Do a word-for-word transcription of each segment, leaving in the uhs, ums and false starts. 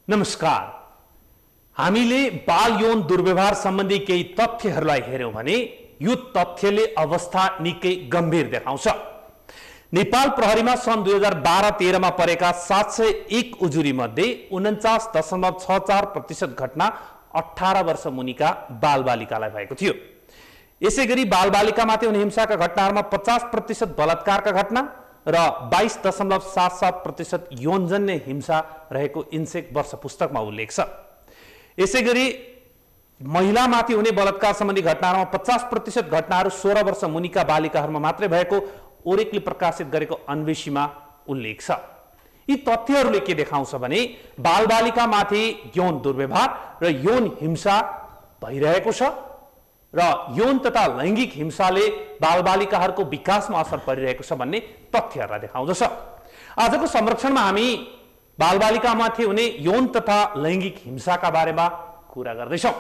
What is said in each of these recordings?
नमस्कार। हामीले बाल यौन दुर्व्यवहार सम्बन्धी केही तथ्यहरूलाई हेर्यौं भने यो तथ्यले अवस्था निकै गम्भीर देखाउँछ। नेपाल प्रहरीमा सन् दुई हजार बाह्र तेह्रमा परेका सात सय एक उजुरी मध्ये उन्चास दशमलव छ चार प्रतिशत घटना अठारह वर्ष मुनिका बालबालिकालाई भएको थियो। यसै गरी बालबालिकामाथि हुने हिंसाका घटनाहरूमा पचास प्रतिशत बलात्कारका घटना र बाइस दशमलव सात सात प्रतिशत यौनजन्य हिंसा रहेको इन्सेक वर्ष पुस्तकमा उल्लेख छ। यसै गरी महिलामाथि हुने बलात्कार सम्बन्धी घटनाहरूमा पचास प्रतिशत घटनाहरू सोह्र वर्ष मुनिका बालिकाहरूमा मात्रै भएको ओरेकले प्रकाशित गरेको अन्वेषीमा उल्लेख छ। यी तथ्यहरूले के देखाउँछ भने बालबालिकामाथि यौन दुर्व्यवहार र यौन हिंसा भइरहेको छ र यौन तथा लैंगिक हिंसाले बालबालिकाहरूको विकासमा असर परिरहेको छ भन्ने तथ्यहरूलाई देखाउँदछ। आजको संरक्षणमा हामी बालबालिकामाथि हुने यौन तथा लैंगिक हिंसाका बारेमा कुरा गर्दैछौँ।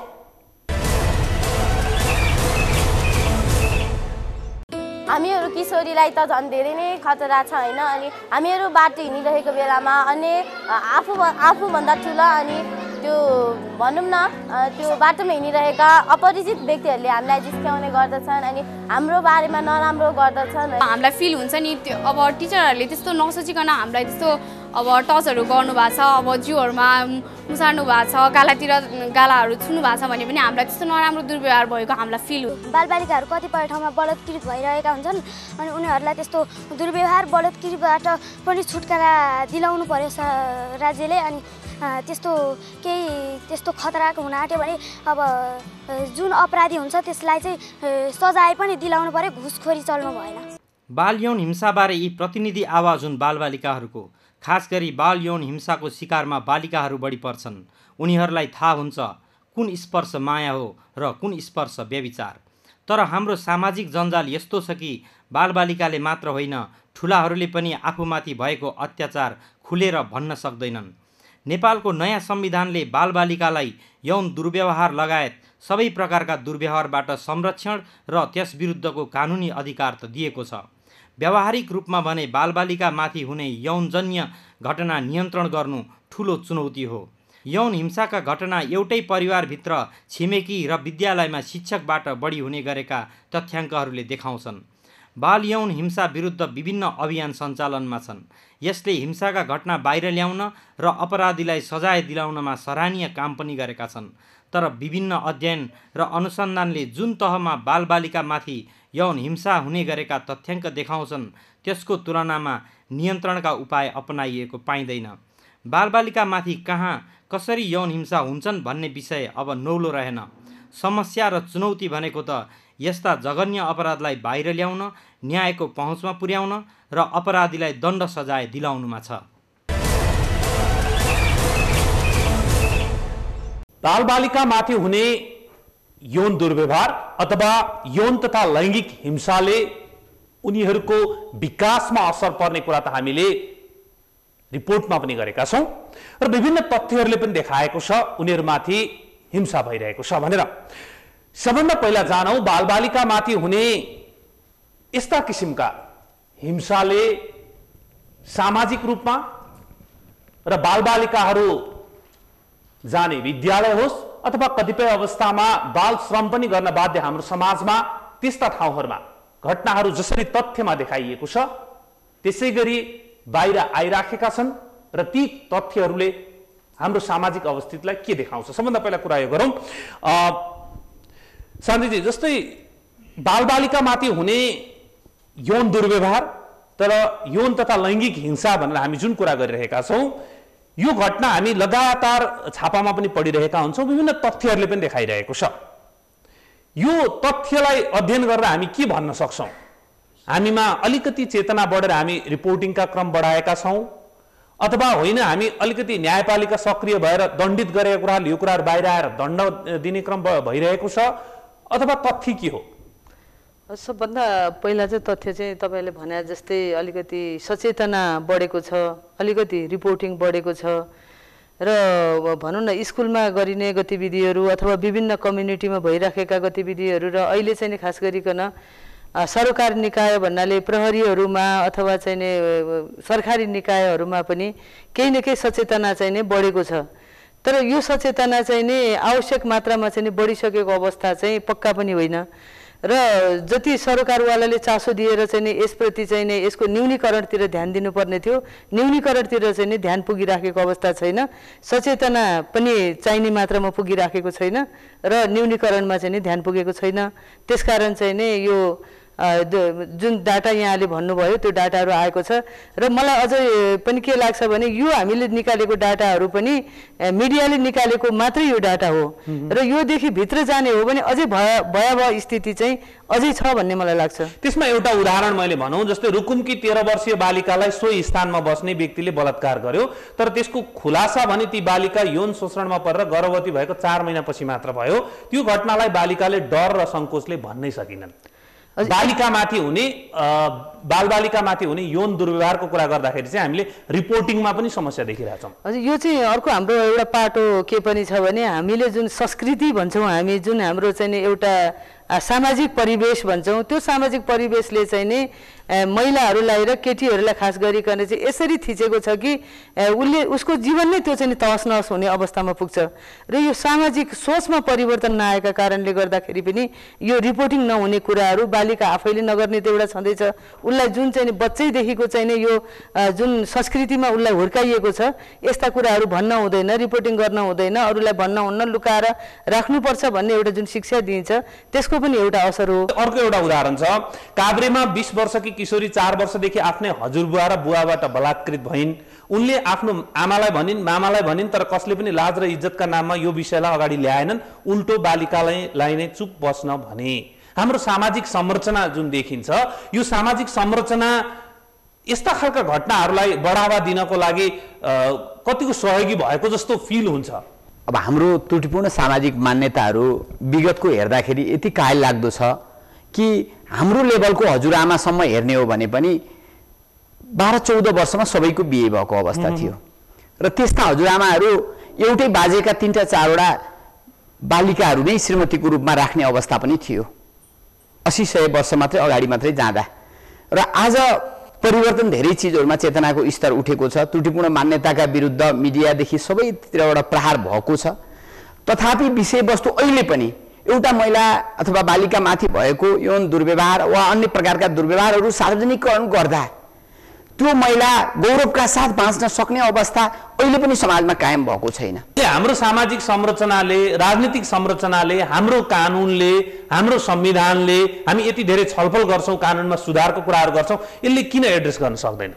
हामीहरू किशोरीलाई त झन् धेरै नै खतरा छ हैन। अनि हामीहरू बाटो हिँडिरहेको बेलामा अन्य आफू आफूभन्दा ठुला अनि त्यो भनौँ न त्यो बाटोमा हिँडिरहेका अपरिचित व्यक्तिहरूले हामीलाई जिस्क्याउने गर्दछन् अनि हाम्रो बारेमा नराम्रो गर्दछन्। हामीलाई फिल हुन्छ नि त्यो अब टिचरहरूले त्यस्तो नसोचिकन हामीलाई त्यस्तो अब टचहरू गर्नुभएको छ, अब जिउहरूमा मुसार्नु भएको छ, गालातिर गालाहरू छुनु भएको छ भने पनि हामीलाई त्यस्तो नराम्रो दुर्व्यवहार भएको हामीलाई फिल हुन्छ। बालबालिकाहरू कतिपय ठाउँमा बलात्कृत भइरहेका हुन्छन् अनि उनीहरूलाई त्यस्तो दुर्व्यवहार बलात्कृतबाट पनि छुटकारा दिलाउनु पर्यो राज्यले। अनि त्यस्तो केही त्यस्तो खतराको हुन आँट्यो भने अब जुन अपराधी हुन्छ त्यसलाई चाहिँ सजाय पनि दिलाउनु पर्यो, घुसखोरी चल्नु भएन। बाल यौन हिंसाबारे यी प्रतिनिधि आवाज हुन् बालबालिकाहरूको। खास गरी बाल यौन हिंसाको शिकारमा बालिकाहरू बढी पर्छन्। उनीहरूलाई थाहा हुन्छ कुन स्पर्श माया हो र कुन स्पर्श व्यभिचार। तर हाम्रो सामाजिक जन्जाल यस्तो छ कि बालबालिकाले मात्र होइन ठुलाहरूले पनि आफूमाथि भएको अत्याचार खुलेर भन्न सक्दैनन्। नेपालको नयाँ संविधानले बालबालिकालाई यौन दुर्व्यवहार लगायत सबै प्रकारका दुर्व्यवहारबाट संरक्षण र त्यस विरुद्धको कानुनी अधिकार त दिएको छ। व्यावहारिक रूपमा भने बालबालिकामाथि हुने यौनजन्य घटना नियन्त्रण गर्नु ठुलो चुनौती हो। यौन हिंसाका घटना एउटै परिवारभित्र छिमेकी र विद्यालयमा शिक्षकबाट बढी हुने गरेका तथ्याङ्कहरूले देखाउँछन्। बाल यौन हिंसा विरुद्ध विभिन्न अभियान सञ्चालनमा छन्। यसले हिंसाका घटना बाहिर ल्याउन र अपराधीलाई सजाय दिलाउनमा सराहनीय काम पनि गरेका छन्। तर विभिन्न अध्ययन र अनुसन्धानले जुन तहमा बालबालिकामाथि यौन हिंसा हुने गरेका तथ्याङ्क देखाउँछन् त्यसको तुलनामा नियन्त्रणका उपाय अपनाइएको पाइँदैन। बालबालिकामाथि कहाँ कसरी यौन हिंसा हुन्छन् भन्ने विषय अब नौलो रहेन। समस्या र चुनौती भनेको त यस्ता जघन्य अपराधलाई बाहिर ल्याउन, न्यायको पहुँचमा पुर्याउन र अपराधीलाई दण्ड सजाय दिलाउनुमा छ। बालबालिकामाथि हुने यौन दुर्व्यवहार अथवा यौन तथा लैंगिक हिंसाले उनीहरूको विकासमा असर पर्ने कुरा त हामीले रिपोर्टमा पनि गरेका छौं र विभिन्न तथ्यहरूले पनि देखाएको छ उनीहरूमाथि हिंसा भइरहेको छ भनेर। सबभन्दा पहिला जानौं बालबालिकामाथि हुने यस्ता किसिमका हिंसाले सामाजिक रूपमा र बालबालिकाहरू जाने विद्यालय होस् अथवा कतिपय अवस्थामा बाल श्रम पनि गर्न बाध्य हाम्रो समाजमा त्यस्ता ठाउँहरूमा घटनाहरू जसरी तथ्यमा देखाइएको छ त्यसै गरी बाहिर आइराखेका छन् र ती तथ्यहरूले हाम्रो सामाजिक अवस्थितिलाई के देखाउँछ। सबभन्दा पहिला कुरा यो गरौँ शान्तिजी, जस्तै बालबालिकामाथि हुने यौन दुर्व्यवहार तर यौन तथा लैंगिक हिंसा भनेर हामी जुन कुरा गरिरहेका छौँ यो घटना हामी लगातार छापामा पनि पढिरहेका हुन्छौँ, विभिन्न तथ्यहरूले पनि देखाइरहेको छ। यो तथ्यलाई अध्ययन गरेर हामी के भन्न सक्छौँ? हामीमा अलिकति चेतना बढेर हामी रिपोर्टिङका क्रम बढाएका छौँ अथवा होइन हामी अलिकति न्यायपालिका सक्रिय भएर दण्डित गरेका कुराहरू यो कुराहरू बाहिर आएर दण्ड दिने क्रम भइरहेको छ अथवा तथ्य के हो? सबभन्दा पहिला चाहिँ तथ्य चाहिँ तपाईँले भने जस्तै अलिकति सचेतना बढेको छ, अलिकति रिपोर्टिङ बढेको छ र भनौँ न स्कुलमा गरिने गतिविधिहरू अथवा विभिन्न कम्युनिटीमा भइराखेका गतिविधिहरू र अहिले चाहिँ खास गरिकन सरकारी निकाय भन्नाले प्रहरीहरूमा अथवा चाहिँ सरकारी निकायहरूमा पनि केही न केही सचेतना चाहिँ बढेको छ। तर यो सचेतना चाहिँ नि आवश्यक मात्रामा चाहिँ नि बढिसकेको अवस्था चाहिँ पक्का पनि होइन र जति सरकारवालाले चासो दिएर चाहिँ नि यसप्रति चाहिँ नि यसको न्यूनीकरणतिर ध्यान दिनुपर्ने थियो न्यूनीकरणतिर चाहिँ नि ध्यान पुगिराखेको अवस्था छैन सचेतना पनि चाहिने मात्रामा पुगिराखेको छैन र न्यूनीकरणमा चाहिँ नि ध्यान पुगेको छैन त्यसकारण चाहिँ नि यो जुन डाटा यहाँले भन्नुभयो त्यो डाटाहरू आएको छ र मलाई अझै पनि के लाग्छ भने यो हामीले निकालेको डाटाहरू पनि मिडियाले निकालेको मात्रै यो डाटा हो र योदेखि भित्र जाने हो भने अझै भयावह स्थिति चाहिँ अझै छ भन्ने मलाई लाग्छ। त्यसमा एउटा उदाहरण मैले भनौँ जस्तै रुकुमकी तेह्र वर्षीय बालिकालाई सोही स्थानमा बस्ने व्यक्तिले बलात्कार गर्यो तर त्यसको खुलासा भने ती बालिका यौन शोषणमा परेर गर्भवती भएको चार महिनापछि मात्र भयो। त्यो घटनालाई बालिकाले डर र सङ्कोचले भन्नै सकिनन्। बालिकामाथि हुने बालबालिकामाथि हुने यौन दुर्व्यवहारको कुरा गर्दाखेरि चाहिँ हामीले रिपोर्टिङमा पनि समस्या देखिरहेछौँ। हजुर यो चाहिँ अर्को हाम्रो एउटा पाटो के पनि छ भने हामीले जुन संस्कृति भन्छौँ हामी जुन हाम्रो चाहिँ एउटा सामाजिक परिवेश भन्छौँ त्यो सामाजिक परिवेशले चाहिँ नि महिलाहरूलाई र केटीहरूलाई खास गरिकन चाहिँ यसरी थिचेको छ कि उसले उसको जीवन नै त्यो चाहिँ तहस नहस हुने अवस्थामा पुग्छ र यो सामाजिक सोचमा परिवर्तन नआएका कारणले गर्दाखेरि पनि यो रिपोर्टिङ नहुने कुराहरू बालिका आफैले नगर्ने त एउटा छँदैछ उसलाई जुन चाहिँ बच्चैदेखिको चाहिँ नि यो जुन संस्कृतिमा उसलाई हुर्काइएको छ यस्ता कुराहरू भन्न हुँदैन रिपोर्टिङ गर्न हुँदैन अरूलाई भन्न हुन्न लुकाएर राख्नुपर्छ भन्ने एउटा जुन शिक्षा दिइन्छ त्यसको पनि एउटा असर हो। अर्को एउटा उदाहरण छ काभ्रेमा बीस वर्षकी किशोरी चार वर्षदेखि आफ्नै हजुरबुवा र बुवाबाट बलात्कृत भइन्। उनले आफ्नो आमालाई भनिन् मामालाई भनिन् तर कसले पनि लाज र इज्जतका नाममा यो विषयलाई अगाडि ल्याएनन् उल्टो बालिकालाई नै चुप बस्न भने। हाम्रो सामाजिक संरचना जुन देखिन्छ यो सामाजिक संरचना यस्ता खालका घटनाहरूलाई बढावा दिनको लागि कतिको सहयोगी भएको जस्तो फिल हुन्छ। अब हाम्रो त्रुटिपूर्ण सामाजिक मान्यताहरू विगतको हेर्दाखेरि यति कायल लाग्दो छ कि हाम्रो लेभलको हजुरआमासम्म हेर्ने हो भने पनि बाह्र चौध वर्षमा सबैको बिहे भएको अवस्था थियो र त्यस्ता हजुरआमाहरू एउटै बाजेका तिनवटा चारवटा बालिकाहरू नै श्रीमतीको रूपमा राख्ने अवस्था पनि थियो असी सय वर्ष मात्रै अगाडि मात्रै जाँदा। र आज परिवर्तन धेरै चिजहरूमा चेतनाको स्तर उठेको छ त्रुटिपूर्ण मान्यताका विरुद्ध मिडियादेखि सबैतिरबाट प्रहार भएको छ तथापि विषयवस्तु अहिले पनि एउटा महिला अथवा बालिकामाथि भएको यौन दुर्व्यवहार वा अन्य प्रकारका दुर्व्यवहारहरू सार्वजनिकरण गर्दा त्यो महिला गौरवका साथ बाँच्न सक्ने अवस्था अहिले पनि समाजमा कायम भएको छैन। हाम्रो सामाजिक संरचनाले राजनीतिक संरचनाले हाम्रो कानुनले हाम्रो संविधानले हामी यति धेरै छलफल गर्छौँ कानुनमा सुधारको कुराहरू गर्छौँ यसले किन एड्रेस गर्न सक्दैन?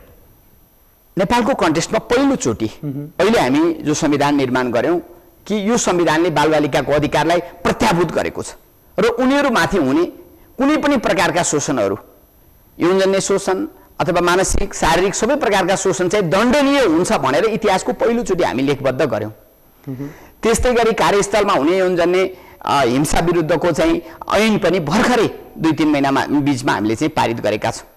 नेपालको कन्टेक्स्टमा पहिलोचोटि अहिले हामी जो संविधान निर्माण गर्यौं कि यो संविधानले बालबालिकाको अधिकारलाई प्रत्याभूत गरेको छ र उनीहरूमाथि हुने कुनै पनि प्रकारका शोषणहरू यौनजन्य शोषण अथवा मानसिक शारीरिक सबै प्रकारका शोषण चाहिँ दण्डनीय हुन्छ भनेर इतिहासको पहिलोचोटि हामी लेखबद्ध गर्यौं। त्यस्तै गरी कार्यस्थलमा हुने यौनजन्य हिंसा विरुद्धको चाहिँ ऐन पनि भर्खरै दुई तीन महिनामा बीचमा हामीले चाहिँ पारित गरेका छौं।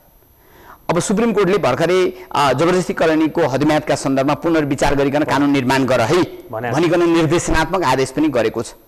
अब सुप्रिम कोर्टले भर्खरै जबरजस्ती कलोनीको हदम्यादका सन्दर्भमा पुनर्विचार गरिकन कानुन निर्माण गर है भनिकन निर्देशनात्मक आदेश पनि गरेको छ।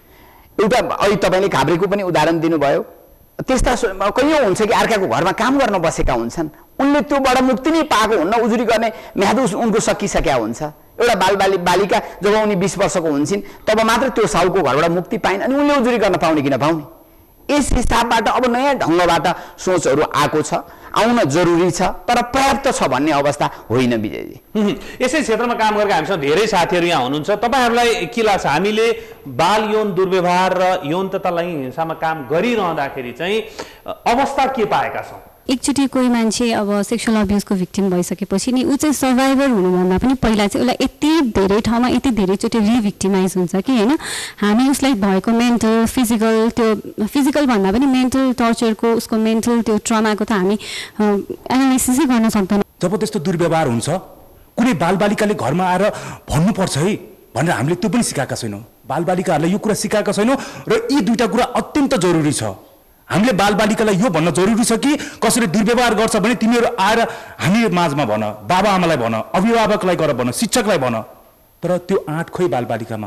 एउटा अहिले तपाईले काभ्रेको पनि उदाहरण दिनुभयो त्यस्ता कयौं हुन्छ कि अर्काको घरमा काम गर्न बसेका हुन्छन् उनले त्योबाट मुक्ति नै पाएको हुन्न उजुरी गर्ने म्याद उनको सकिसकेका हुन्छ। एउटा बालबाली बालिका जब उनी बीस वर्षको हुन्छन् तब मात्र त्यो साउको घरबाट मुक्ति पाइन् अनि उनले उजुरी गर्न पाउने किन पाउने। यस हिसाबबाट अब नयाँ ढङ्गबाट सोचहरू आएको छ आउन जरुरी छ तर पर्याप्त छ भन्ने अवस्था होइन विजयजी। यसै क्षेत्रमा काम गरेका हामीसँग धेरै साथीहरू यहाँ हुनुहुन्छ तपाईहरुलाई के लाग्छ हामीले बाल यौन दुर्व्यवहार र यौनता लैङ्गिक हिंसामा काम गरिरहँदाखेरि चाहिँ अवस्था के पाएका छौं? एकचोटि कोही मान्छे अब सेक्सुअल अब्युजको भिक्टिम भइसकेपछि नि ऊ चाहिँ सर्भाइभर हुनुभन्दा पनि पहिला चाहिँ उसलाई यति धेरै ठाउँमा यति धेरैचोटि रिभिक्टिमाइज हुन्छ कि होइन हामी उसलाई भएको मेन्टल फिजिकल त्यो फिजिकल भन्दा पनि मेन्टल टर्चरको उसको मेन्टल त्यो ट्रमाको त हामी एनालाइसिसै गर्न सक्दैनौँ। जब त्यस्तो दुर्व्यवहार हुन्छ कुनै बालबालिकाले घरमा आएर भन्नुपर्छ है भनेर हामीले त्यो पनि सिकाएका छैनौँ। बालबालिकाहरूलाई यो कुरा सिकाएका छैनौँ र यी दुईटा कुरा अत्यन्त जरुरी छ। हामीले बालबालिकालाई यो भन्न जरुरी छ कि कसैले दुर्व्यवहार गर्छ भने तिमीहरू आएर हामी माझमा भन बाबा आमालाई भन अभिभावकलाई गर भन शिक्षकलाई भन तर त्यो आँट खोइ बालबालिकामा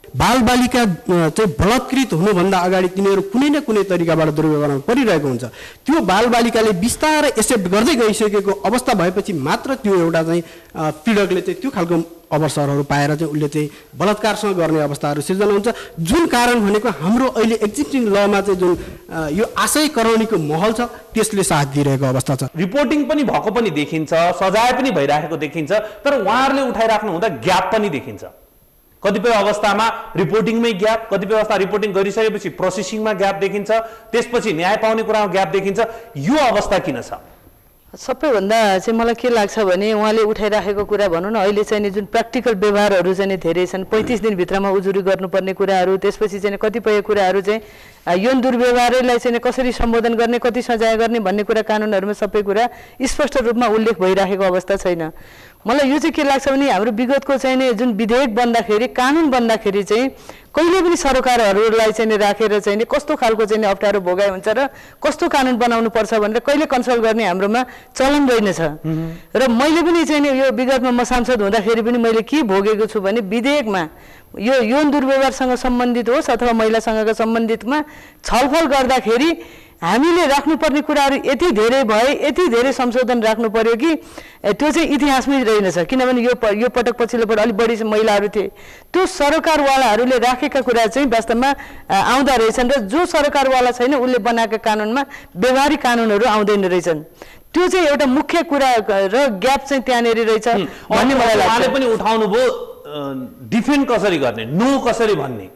बालबालिका चाहिँ बलात्कृत हुनुभन्दा अगाडि तिनीहरू कुनै न कुनै तरिकाबाट दुर्व्यवहारमा परिरहेको हुन्छ। त्यो बालबालिकाले बिस्तारै एक्सेप्ट गर्दै गइसकेको अवस्था भएपछि मात्र त्यो एउटा चाहिँ पीडकले चाहिँ त्यो खालको अवसरहरू पाएर चाहिँ उसले चाहिँ बलात्कारसँग गर्ने अवस्थाहरू सिर्जना हुन्छ। जुन कारण भनेको हाम्रो अहिले एक्जिस्टिङ लमा चाहिँ जुन यो आशय कराउनेको महल छ त्यसले साथ दिइरहेको अवस्था छ। रिपोर्टिङ पनि भएको पनि देखिन्छ, सजाय पनि भइरहेको देखिन्छ, तर उहाँहरूले उठाइराख्नु हुँदा ग्याप पनि देखिन्छ। कतिपय अवस्थामा रिपोर्टिङमै ग्याप, कतिपय अवस्था रिपोर्टिङ गरिसकेपछि प्रोसेसिङमा ग्याप देखिन्छ, त्यसपछि न्याय पाउने कुरामा ग्याप देखिन्छ। यो अवस्था किन छ? सबैभन्दा चाहिँ मलाई के लाग्छ भने उहाँले उठाइराखेको कुरा भनौँ न, अहिले चाहिँ नि जुन प्र्याक्टिकल व्यवहारहरू चाहिँ धेरै छन्, पैँतिस दिनभित्रमा उजुरी गर्नुपर्ने कुराहरू, त्यसपछि चाहिँ कतिपय कुराहरू चाहिँ यौन दुर्व्यवहारलाई चाहिँ कसरी सम्बोधन गर्ने, कति सजाय गर्ने भन्ने कुरा कानुनहरूमा सबै कुरा स्पष्ट रूपमा उल्लेख भइराखेको अवस्था छैन। मलाई यो चाहिँ के लाग्छ भने हाम्रो विगतको चाहिँ नि जुन विधेयक बन्दाखेरि, कानुन बन्दाखेरि चाहिँ कहिले पनि सरकारहरूलाई चाहिँ राखेर चाहिँ कस्तो खालको चाहिँ अप्ठ्यारो भोगाइ हुन्छ र कस्तो कानुन बनाउनु पर्छ भनेर कहिले कन्सल्ट गर्ने हाम्रोमा चलन रहेनछ। र मैले पनि चाहिँ नि यो विगतमा म सांसद हुँदाखेरि पनि मैले के भोगेको छु भने विधेयकमा यो यौन दुर्व्यवहारसँग सम्बन्धित होस् अथवा महिलासँगको सम्बन्धितमा छलफल गर्दाखेरि हामीले राख्नुपर्ने कुराहरू यति धेरै भए, यति धेरै संशोधन राख्नु पर्यो कि त्यो चाहिँ इतिहासमै रहेनछ। किनभने यो यो पटक पछिल्लो पटक अलिक बढी महिलाहरू थिए, त्यो सरकारवालाहरूले राखेका कुरा चाहिँ वास्तवमा आउँदा रहेछन् र जो सरकारवाला छैन उसले बनाएका कानुनमा व्यवहारिक कानुनहरू आउँदैन रहेछन्। त्यो चाहिँ एउटा मुख्य कुरा र ग्याप चाहिँ त्यहाँनिर रहेछ भन्ने मलाई लाग्छ। उहाँले पनि उठाउनु भयो डिफेन्ड कसरी गर्ने, नो कसरी भन्ने।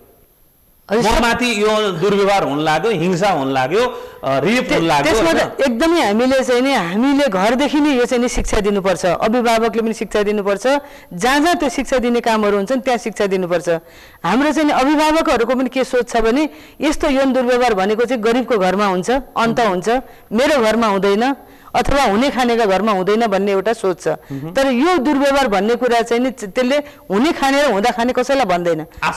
माथि यो दुर्व्यवहार हुन लाग्यो, हिंसा हुन लाग्यो, रेप हुन लाग्यो, त्यसमा एकदमै हामीले चाहिँ नि हामीले घरदेखि नै यो चाहिँ नि शिक्षा दिनुपर्छ, अभिभावकले पनि शिक्षा दिनुपर्छ, जहाँ जहाँ त्यो शिक्षा दिने कामहरू हुन्छन् त्यहाँ शिक्षा दिनुपर्छ। हाम्रो चाहिँ नि अभिभावकहरूको पनि के सोच छ भने यस्तो यौन दुर्व्यवहार भनेको चाहिँ गरिबको घरमा हुन्छ, अन्त हुन्छ, मेरो घरमा हुँदैन अथवा हुने खानेका घरमा हुँदैन भन्ने एउटा सोच छ। तर यो दुर्व्यवहार भन्ने कुरा चाहिँ नि त्यसले हुने खाने र हुँदा खाने कसैलाई भन्दैन,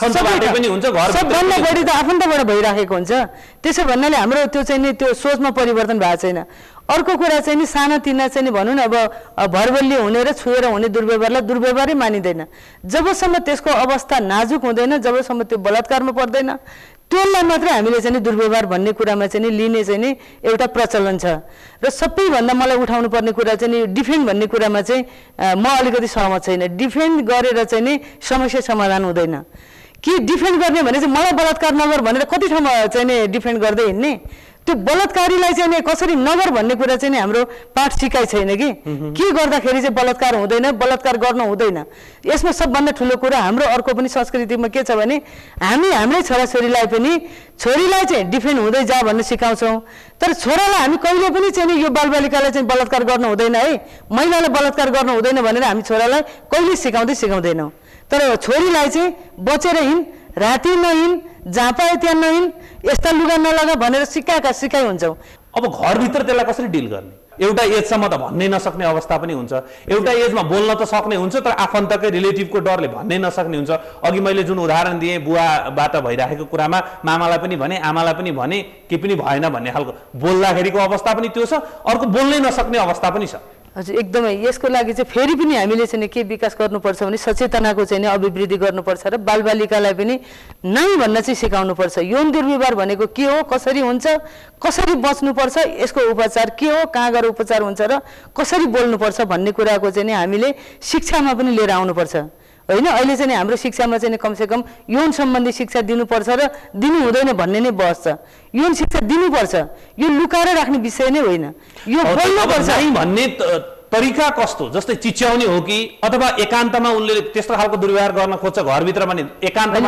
सबभन्दा बढी त आफन्तबाट भइराखेको हुन्छ। त्यसो भन्नाले हाम्रो त्यो चाहिँ नि त्यो सोचमा परिवर्तन भएको छैन। अर्को कुरा चाहिँ नि सानातिना चाहिँ नि भनौँ न अब भरबल्ली हुने र छुएर हुने दुर्व्यवहारलाई दुर्व्यवहारै मानिँदैन। जबसम्म त्यसको अवस्था नाजुक हुँदैन, जबसम्म त्यो बलात्कारमा पर्दैन, त्यसलाई मात्रै हामीले चाहिँ दुर्व्यवहार भन्ने कुरामा चाहिँ लिने चाहिँ नि एउटा प्रचलन छ। र सबैभन्दा मलाई उठाउनु पर्ने कुरा चाहिँ नि डिफेन्ड भन्ने कुरामा चाहिँ म अलिकति सहमत छैन। डिफेन्ड गरेर चाहिँ नि समस्या समाधान हुँदैन। कि डिफेन्ड गर्ने भने चाहिँ मलाई बलात्कार नगर भनेर कति ठाउँमा चाहिँ नि डिफेन्ड गर्दै हिँड्ने, त्यो बलात्कारीलाई चाहिँ नि कसरी नगर भन्ने कुरा चाहिँ नि हाम्रो पाठ सिकाइ छैन कि के गर्दाखेरि चाहिँ बलात्कार हुँदैन, बलात्कार गर्न हुँदैन। यसमा सबभन्दा ठुलो कुरा हाम्रो अर्को पनि संस्कृतिमा के छ भने हामी हाम्रै छोराछोरीलाई पनि छोरीलाई चाहिँ डिफेन्ड हुँदै जा भन्ने सिकाउँछौँ, तर छोरालाई हामी कहिले पनि चाहिँ नि यो बालबालिकालाई चाहिँ बलात्कार गर्न हुँदैन है, महिलालाई बलात्कार गर्न हुँदैन भनेर हामी छोरालाई कहिले सिकाउँदै सिकाउँदैनौँ। तर छोरीलाई चाहिँ बचेर हिँड, राति नहिँड, जहाँ पाए त्यहाँ नहिँड, यस्ता लुगा नलगा भनेर सिकाएका सिकाइ हुन्छौँ। अब घरभित्र त्यसलाई कसरी डिल गर्ने? एउटा एजसम्म त भन्नै नसक्ने अवस्था पनि हुन्छ, एउटा एजमा बोल्न त सक्ने हुन्छ तर आफन्तकै रिलेटिभको डरले भन्नै नसक्ने हुन्छ। अघि मैले जुन उदाहरण दिएँ बुवाबाट भइरहेको कुरामा मामालाई पनि भने, आमालाई पनि भने, के पनि भएन भन्ने खालको बोल्दाखेरिको अवस्था पनि त्यो छ, अर्को बोल्नै नसक्ने अवस्था पनि छ। हजुर एकदमै। यसको लागि चाहिँ फेरि पनि हामीले चाहिँ के विकास गर्नुपर्छ भने सचेतनाको चाहिँ अभिवृद्धि गर्नुपर्छ र बालबालिकालाई पनि नै भन्न चाहिँ सिकाउनुपर्छ। यौन दुर्व्यवहार भनेको के हो, कसरी हुन्छ, कसरी बच्नुपर्छ, यसको उपचार के हो, कहाँ गएर उपचार हुन्छ र कसरी बोल्नुपर्छ भन्ने कुराको चाहिँ हामीले शिक्षामा पनि लिएर आउनुपर्छ होइन। अहिले चाहिँ हाम्रो शिक्षामा चाहिँ कमसेकम यौन सम्बन्धी शिक्षा दिनुपर्छ र दिनु हुँदैन भन्ने नै बहस छ। यौन शिक्षा दिनुपर्छ, यो लुकाएर राख्ने विषय नै होइन, यो बोल्नुपर्छ भन्ने तरिका कस्तो, जस्तै चिच्याउने हो कि अथवा एकान्तमा उनले त्यस्तो खालको दुर्व्यवहार गर्न खोज्छ घरभित्र भने एकान्तमा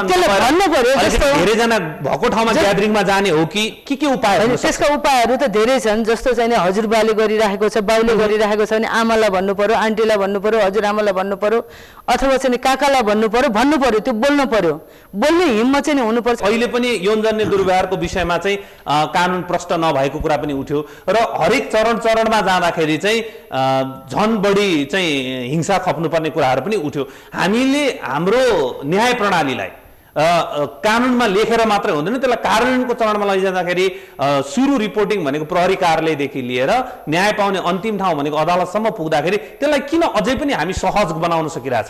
धेरैजना भएको ठाउँमा ग्यादरिङमा जाने हो कि के के उपायहरू? त्यसका उपायहरू त धेरै छन्। जस्तो चाहिँ हजुरबाले गरिराखेको छ, बाउले गरिराखेको छ भने आमालाई भन्नु पर्यो, आन्टीलाई भन्नु पर्यो, हजुरआमालाई भन्नु पर्यो, अथवा चाहिँ काकालाई भन्नु पर्यो, भन्नु पर्यो, त्यो बोल्नु पर्यो, बोल्ने हिम्मत चाहिँ हुनुपर्छ। अहिले पनि यौनजन्य दुर्व्यवहारको विषयमा चाहिँ कानुन प्रष्ट नभएको कुरा पनि उठ्यो र हरेक चरण चरणमा जाँदाखेरि चाहिँ झन बढी चाहिँ हिंसा खप्नुपर्ने कुराहरू पनि उठ्यो। हामीले हाम्रो न्याय प्रणालीलाई कानुनमा लेखेर मात्रै हुँदैन, त्यसलाई कार्यान्वयनको चरणमा लैजाँदाखेरि सुरु रिपोर्टिङ भनेको प्रहरी कार्यालयदेखि लिएर न्याय पाउने अन्तिम ठाउँ भनेको अदालतसम्म पुग्दाखेरि त्यसलाई किन अझै पनि हामी सहज बनाउन सकिरहेको छैनौँ?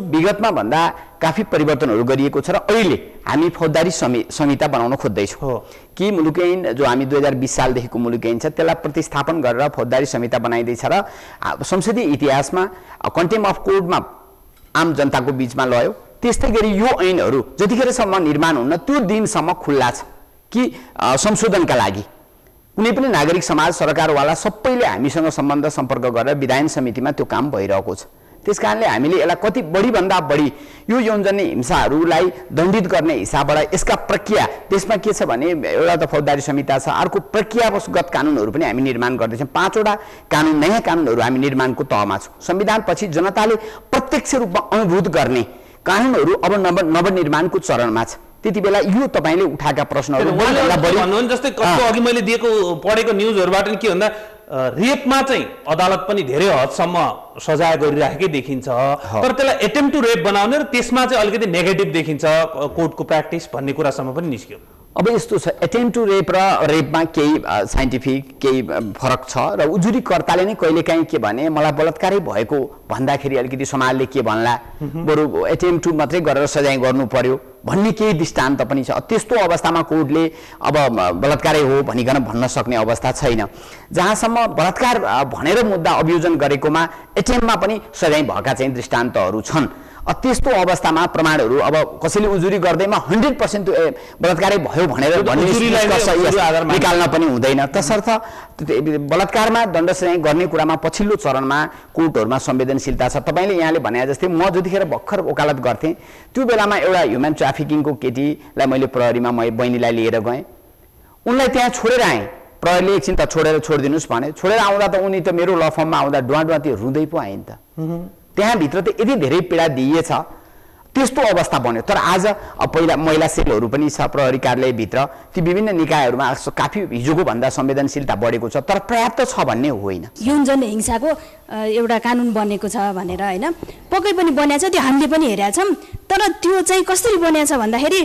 विगतमा भन्दा काफी परिवर्तनहरू गरिएको छ र अहिले हामी फौजदारी संहिता बनाउन खोज्दैछौँ कि मुलुक ऐन जो हामी दुई हजार बिस सालदेखिको मुलुक ऐन छ त्यसलाई प्रतिस्थापन गरेर फौजदारी संहिता बनाइँदैछ र संसदीय इतिहासमा कन्टेम्प अफ कोर्टमा आम जनताको बीचमा लयो। त्यस्तै गरी यो ऐनहरू जतिखेरसम्म निर्माण हुन्न त्यो दिनसम्म खुल्ला छ कि संशोधनका लागि कुनै पनि नागरिक समाज सरकारवाला सबैले हामीसँग सम्बन्ध सम्पर्क गरेर विधायन समितिमा त्यो काम भइरहेको छ। त्यसकारणले हामीले यसलाई कति बढीभन्दा बढी यो यौनजन्य हिंसाहरूलाई दण्डित गर्ने हिसाबबाट यसका प्रक्रिया त्यसमा के छ भने एउटा त फौजदारी संहिता छ, अर्को प्रक्रियागत कानुनहरू पनि हामी निर्माण गर्दैछौँ। पाँचवटा कानुन नयाँ कानुनहरू हामी निर्माणको तहमा छौँ। संविधानपछि जनताले प्रत्यक्ष रूपमा अनुभूत गर्ने कानुनहरू अब नव नवनिर्माणको चरणमा छ। त्यति बेला यो तपाईँले उठाएका प्रश्नहरू जस्तै अघि मैले दिएको पढेको न्युजहरूबाट के भन्दा रेपमा चाहिँ अदालत पनि धेरै हदसम्म सजाय गरिराखेकै देखिन्छ, तर त्यसलाई एटेम्प्ट टु रेप बनाउने र त्यसमा चाहिँ अलिकति नेगेटिभ देखिन्छ कोर्टको प्र्याक्टिस भन्ने कुरासम्म पनि निस्क्यो। अब यस्तो छ, एटेम्प्ट टु रेप र रेपमा केही साइन्टिफिक केही फरक छ र उजुरीकर्ताले नै कहिलेकाहीँ के भने मलाई बलात्कारै भएको भन्दाखेरि अलिकति समाजले के भन्ला, बरु एटेम्प्ट टु मात्रै गरेर सजाय गर्नु पर्यो भन्ने केही दृष्टान्त पनि छ। त्यस्तो अवस्थामा कोर्टले अब बलात्कारै हो भनिकन भन्न सक्ने अवस्था छैन। जहाँसम्म बलात्कार भनेर मुद्दा अभियोजन गरेकोमा एटेम्पमा पनि सजाय भएका चाहिँ दृष्टान्तहरू छन्। त्यस्तो अवस्थामा प्रमाणहरू अब कसैले उजुरी गर्दैमा हन्ड्रेड पर्सेन्ट बलात्कारै भयो भनेर निकाल्न पनि हुँदैन। तसर्थ बलात्कारमा दण्ड सजाय गर्ने कुरामा पछिल्लो चरणमा कोर्टहरूमा संवेदनशीलता छ। तपाईँले यहाँले भने जस्तै म जतिखेर भर्खर वकालत गर्थेँ त्यो बेलामा एउटा ह्युमन ट्राफिकिङको केटीलाई मैले प्रहरीमा म बहिनीलाई लिएर गएँ, उनलाई त्यहाँ छोडेर आएँ। प्रहरीले एकछिन त छोडेर छोडिदिनुहोस् भने छोडेर आउँदा त उनी त मेरो ल फर्ममा आउँदा डुवा डुवा त्यो रुँदै पो आइन् त। त्यहाँभित्र त यति धेरै पीडा दिइएछ, त्यस्तो अवस्था बन्यो। तर आज पहिला महिला सेलहरू पनि छ प्रहरी कार्यालयभित्र, ती विभिन्न निकायहरूमा काफी हिजोको भन्दा संवेदनशीलता बढेको छ, तर पर्याप्त छ भन्ने होइन। यौनजन्य हिंसाको एउटा कानुन बनेको छ भनेर होइन, पक्कै पनि बनिएको छ, त्यो हामीले पनि हेरेका छौँ। तर त्यो चाहिँ कसरी बनिएको छ भन्दाखेरि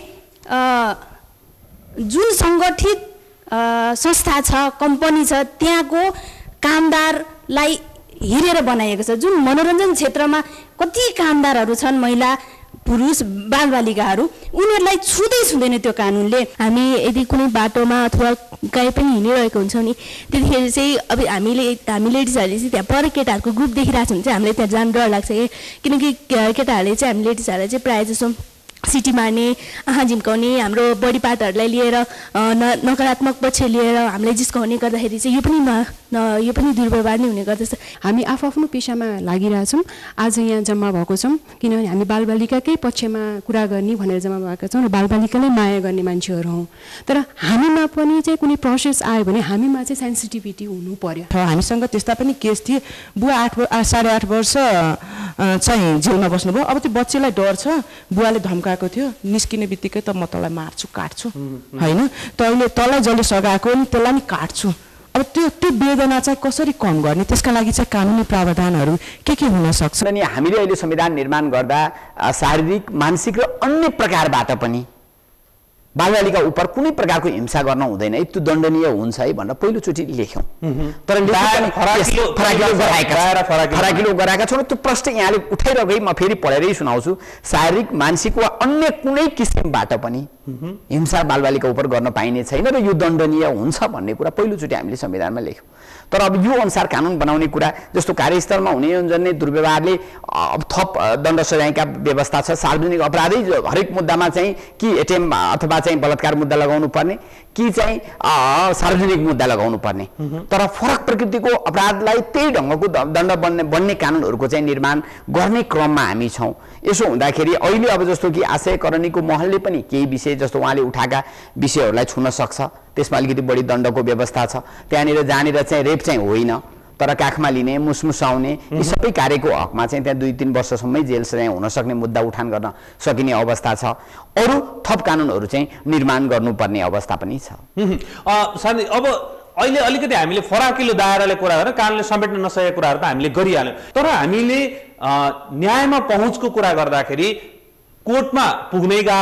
जुन सङ्गठित संस्था छ, कम्पनी छ, त्यहाँको कामदारलाई हेरेर बनाइएको छ। जुन मनोरञ्जन क्षेत्रमा कति कामदारहरू छन्, महिला पुरुष बालबालिकाहरू, उनीहरूलाई छुँदै छुँदैन त्यो कानुनले। हामी यदि कुनै बाटोमा अथवा कहीँ पनि हिँडिरहेको हुन्छौँ नि, त्यतिखेर चाहिँ अब हामीले हामी लेडिजहरूले चाहिँ त्यहाँ पर केटाहरूको ग्रुप देखिरहेको छ भने चाहिँ हामीलाई त्यहाँ जान डर लाग्छ कि, किनकि केटाहरूले चाहिँ हामी लेडिजहरूलाई चाहिँ प्रायः जसो सिटी मार्ने, आँखा झिम्काउने, हाम्रो बडी पार्टहरूलाई लिएर न नकारात्मक पक्ष लिएर हामीलाई जिस्काउने गर्दाखेरि चाहिँ यो पनि न यो पनि दुर्व्यवहार नै हुने गर्दछ। हामी आफ्नो पेसामा लागिरहेछौँ, आज यहाँ जम्मा भएको छौँ किनभने हामी बालबालिकाकै पक्षमा कुरा गर्ने भनेर जम्मा भएका छौँ र बालबालिकालाई माया गर्ने मान्छेहरू हौँ। तर हामीमा पनि चाहिँ कुनै प्रोसेस आयो भने हामीमा चाहिँ सेन्सिटिभिटी हुनु पर्यो। हामीसँग त्यस्ता पनि केस थिए, बुवा आठ साढे आठ वर्ष चाहिँ जेलमा बस्नुभयो। अब त्यो बच्चीलाई डर छ, बुवाले धम्काएको थियो, निस्किने बित्तिकै त म तँलाई मार्छु काट्छु होइन, तैँले तँलाई जसले सघाएको नि त्यसलाई नि काट्छु। अब त्यो त्यो वेदना चाहिँ कसरी कम गर्ने, त्यसका लागि चाहिँ कानुनी प्रावधानहरू के के हुन सक्छ? अनि हामीले अहिले संविधान निर्माण गर्दा शारीरिक मानसिक र अन्य प्रकारबाट पनि बालबालिका उप कुनै प्रकारको हिंसा गर्न हुँदैन, त्यो दण्डनीय हुन्छ है भनेर पहिलोचोटि लेख्यौँ। तर फराकिलो गराएका छौँ। त्यो प्रश्न यहाँले उठाइरहेकै म फेरि पढेरै सुनाउँछु। शारीरिक मानसिक वा अन्य कुनै किसिमबाट पनि हिंसा बालबालिका उप गर्न पाइने छैन र यो दण्डनीय हुन्छ भन्ने कुरा पहिलोचोटि हामीले संविधानमा लेख्यौँ। तर अब यो अनुसार कानुन बनाउने कुरा जस्तो कार्यस्थलमा हुने यौनजन्य दुर्व्यवहारले अब थप दण्ड सजायका व्यवस्था छ। सार्वजनिक अपराधै हरेक मुद्दामा चाहिँ कि एटिएम अथवा चाहिँ बलात्कार मुद्दा लगाउनु पर्ने कि चाहिँ सार्वजनिक मुद्दा लगाउनु पर्ने, तर फरक प्रकृतिको अपराधलाई त्यही ढङ्गको दण्ड बन्ने बन्ने कानुनहरूको चाहिँ निर्माण गर्ने क्रममा हामी छौँ। यसो हुँदाखेरि अहिले अब जस्तो कि आशयकरणीको महलले पनि केही विषय जस्तो उहाँले उठाएका विषयहरूलाई छुन सक्छ, त्यसमा अलिकति बढी दण्डको व्यवस्था छ। त्यहाँनिर जहाँनिर चाहिँ रेप चाहिँ होइन तर काखमा लिने, मुसमुसाउने यी सबै कार्यको हकमा चाहिँ त्यहाँ दुई तिन वर्षसम्मै जेल सजाय हुन सक्ने मुद्दा उठान गर्न सकिने अवस्था छ। अरू थप कानुनहरू चाहिँ निर्माण गर्नुपर्ने अवस्था पनि छ। साथी, अब अहिले अलिकति हामीले फराकिलो दायराले कुरा गरेर कानुनले समेट्न नसकेका कुराहरू त हामीले गरिहाल्यौँ, तर हामीले न्यायमा पहुँचको कुरा गर्दाखेरि कोर्टमा पुग्नै गाह्रो,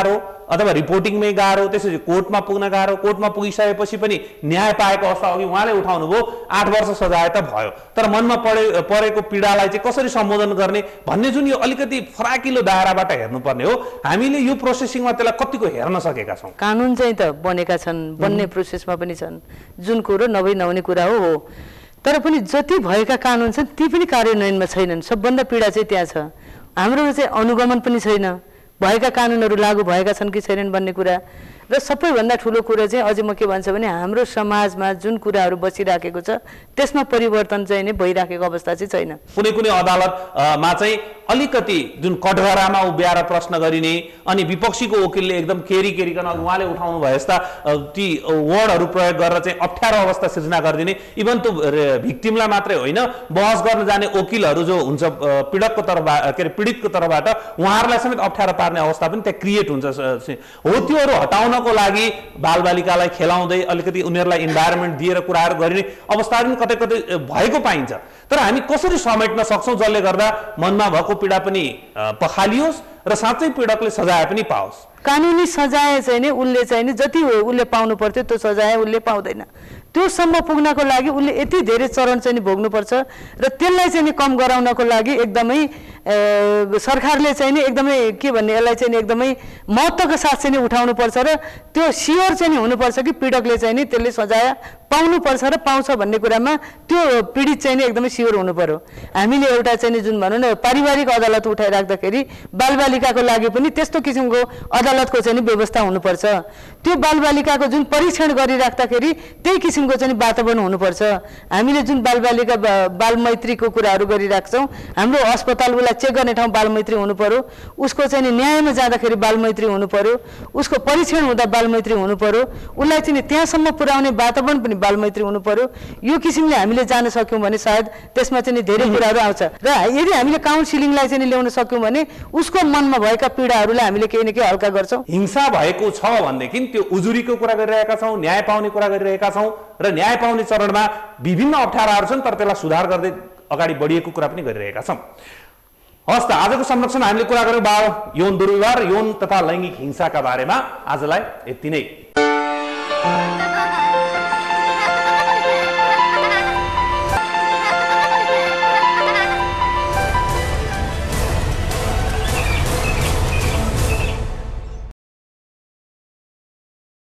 अथवा रिपोर्टिङमै गाह्रो, त्यसपछि कोर्टमा पुग्न गाह्रो, कोर्टमा पुगिसकेपछि पनि न्याय पाएको अवस्था अघि उहाँले उठाउनु भयो, आठ वर्ष सजाय त भयो, तर मनमा परे परेको पीडालाई चाहिँ कसरी सम्बोधन गर्ने भन्ने जुन यो अलिकति फराकिलो दायराबाट हेर्नुपर्ने हो। हामीले यो प्रोसेसिङमा त्यसलाई कतिको हेर्न सकेका छौँ? कानुन चाहिँ त बनेका छन्, बन्ने प्रोसेसमा पनि छन्, जुन कुरो नभई नहुने कुरा हो हो तर पनि जति भएका कानुन छन् ती पनि कार्यान्वयनमा छैनन्। सबभन्दा पीडा चाहिँ त्यहाँ छ। हाम्रोमा चाहिँ अनुगमन पनि छैन, भएका कानुनहरू लागू भएका छन् कि छैनन् भन्ने कुरा। र सबैभन्दा ठुलो कुरा चाहिँ अझै म के भन्छ भने हाम्रो समाजमा जुन कुराहरू बसिराखेको छ त्यसमा परिवर्तन चाहिँ नै भइराखेको अवस्था चाहिँ छैन। कुनै कुनै अदालतमा चाहिँ अलिकति जुन कठघरामा उभ्याएर प्रश्न गरिने अनि विपक्षीको वकिलले एकदम केरी केरिकन उहाँले उठाउनु भए जस्ता ती वर्डहरू प्रयोग गरेर चाहिँ अप्ठ्यारो अवस्था सिर्जना गरिदिने, इभन त्यो भिक्टिमलाई मात्रै होइन बहस गर्न जाने वकिलहरू जो हुन्छ पीडकको तर्फबाट के अरे पीडितको तर्फबाट उहाँहरूलाई समेत अप्ठ्यारो पार्ने अवस्था पनि त्यहाँ क्रिएट हुन्छ। हो त्योहरू हटाउनको लागि बालबालिकालाई खेलाउँदै अलिकति उनीहरूलाई इन्भाइरोमेन्ट दिएर कुराहरू गरिने अवस्थाहरू पनि कतै कतै भएको पाइन्छ। तर हामी कसरी समेट्न सक्छौँ जसले गर्दा मनमा भएको पीडा पनि पखालियोस् र साँच्चै पीडकले सजाय पनि पाओस्? कानुनी सजाय चाहिँ नि उसले चाहिँ नि जति उसले पाउनु पर्थ्यो त्यो सजाय उसले पाउँदैन। त्योसम्म पुग्नको लागि उसले यति धेरै चरण चाहिँ भोग्नुपर्छ र त्यसलाई चाहिँ कम गराउनको लागि एकदमै सरकारले चाहिँ नि एकदमै के भन्ने यसलाई चाहिँ एकदमै महत्त्वको साथ चाहिँ उठाउनुपर्छ र त्यो सियोर चाहिँ हुनुपर्छ कि पीडकले चाहिँ नि त्यसले सजाय पाउनुपर्छ र पाउँछ भन्ने कुरामा त्यो पीडित चाहिँ नि एकदमै सियोर हुनु पर्यो। हामीले एउटा चाहिँ जुन भनौँ न पारिवारिक अदालत उठाइराख्दाखेरि बालबालिकाको लागि पनि त्यस्तो किसिमको अदालतको चाहिँ व्यवस्था हुनुपर्छ। त्यो बालबालिकाको जुन परीक्षण गरिराख्दाखेरि त्यही किसिमको चाहिँ वातावरण हुनुपर्छ। हामीले जुन बालबालिका बालमैत्रीको कुराहरू गरिराख्छौँ, हाम्रो अस्पताल उसलाई चेक गर्ने ठाउँ बालमैत्री हुनु पर्यो, उसको चाहिँ न्यायमा जाँदाखेरि बालमैत्री हुनु पर्यो, उसको परीक्षण हुँदा बालमैत्री हुनु पर्यो, उसलाई चाहिँ त्यहाँसम्म पुर्याउने वातावरण पनि बालमैत्री हुनु पर्यो। यो किसिमले हामीले जान सक्यौँ भने सायद त्यसमा चाहिँ धेरै कुराहरू आउँछ र यदि हामीले काउन्सिलिङलाई चाहिँ ल्याउन सक्यौँ भने उसको मनमा भएका पीडाहरूलाई हामीले केही न केही हल्का गर्छौँ। हिंसा भएको छ भनेदेखि त्यो उजुरीको कुरा गरिरहेका छौँ, न्याय पाउने कुरा गरिरहेका छौँ र न्याय पाउने चरणमा विभिन्न अप्ठ्याराहरू छन्, तर त्यसलाई सुधार गर्दै अगाडि बढिएको कुरा पनि गरिरहेका छौँ। हस् त, आजको संरक्षण हामीले कुरा गऱ्यौँ बाल यौन दुर्व्यवहार, यौन तथा लैङ्गिक हिंसाका बारेमा। आजलाई यति नै।